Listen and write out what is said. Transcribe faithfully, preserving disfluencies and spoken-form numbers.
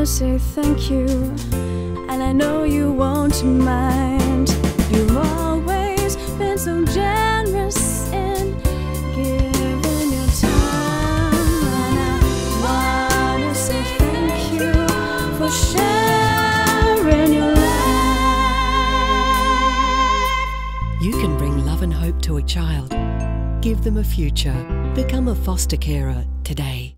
say thank you, and I know you won't mind. You've always been so generous in giving your time, and I wanna say thank you for sharing your life. You can bring love and hope to a child. Give them a future. Become a foster carer today.